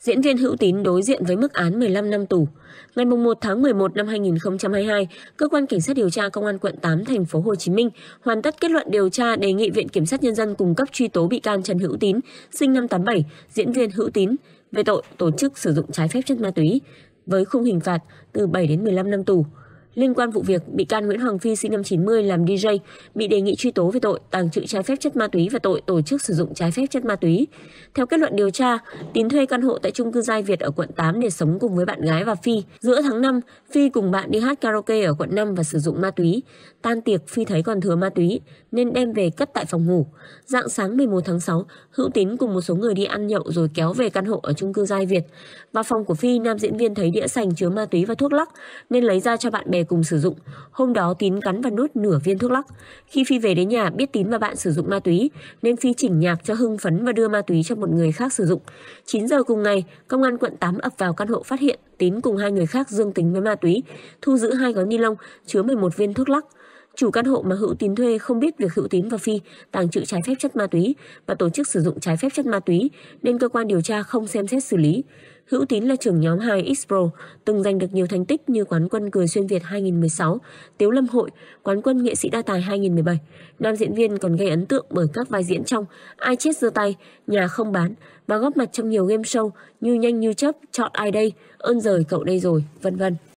Diễn viên Hữu Tín đối diện với mức án 15 năm tù. Ngày 1 tháng 11 năm 2022, cơ quan cảnh sát điều tra Công an quận 8 thành phố Hồ Chí Minh hoàn tất kết luận điều tra, đề nghị Viện Kiểm sát Nhân dân cung cấp truy tố bị can Trần Hữu Tín, sinh năm 87, diễn viên Hữu Tín, về tội tổ chức sử dụng trái phép chất ma túy, với khung hình phạt từ 7 đến 15 năm tù. Liên quan vụ việc, bị can Nguyễn Hoàng Phi sinh năm 90 làm DJ bị đề nghị truy tố về tội tàng trữ trái phép chất ma túy và tội tổ chức sử dụng trái phép chất ma túy. Theo kết luận điều tra, Tín thuê căn hộ tại chung cư Giai Việt ở quận 8 để sống cùng với bạn gái và Phi. Giữa tháng 5, Phi cùng bạn đi hát karaoke ở quận 5 và sử dụng ma túy. Tan tiệc, Phi thấy còn thừa ma túy nên đem về cất tại phòng ngủ. Rạng sáng 11 tháng 6, Hữu Tín cùng một số người đi ăn nhậu rồi kéo về căn hộ ở chung cư Giai Việt. Vào phòng của Phi, nam diễn viên thấy đĩa sành chứa ma túy và thuốc lắc nên lấy ra cho bạn bè cùng sử dụng. Hôm đó Tín cắn và nuốt nửa viên thuốc lắc. Khi Phi về đến nhà biết Tín và bạn sử dụng ma túy nên Phi chỉnh nhạc cho hưng phấn và đưa ma túy cho một người khác sử dụng. 9 giờ cùng ngày, Công an quận 8 ập vào căn hộ phát hiện Tín cùng 2 người khác dương tính với ma túy, thu giữ 2 gói ni lông chứa 11 viên thuốc lắc. Chủ căn hộ mà Hữu Tín thuê không biết việc Hữu Tín và Phi tàng trữ trái phép chất ma túy và tổ chức sử dụng trái phép chất ma túy nên cơ quan điều tra không xem xét xử lý. Hữu Tín là trưởng nhóm 2X Pro, từng giành được nhiều thành tích như quán quân Cười Xuyên Việt 2016, Tiếu Lâm Hội, quán quân Nghệ sĩ đa tài 2017. Nam diễn viên còn gây ấn tượng bởi các vai diễn trong Ai Chết Giơ Tay, Nhà Không Bán và góp mặt trong nhiều game show như Nhanh Như Chớp, Chọn Ai Đây, Ơn Giời Cậu Đây Rồi, vân vân.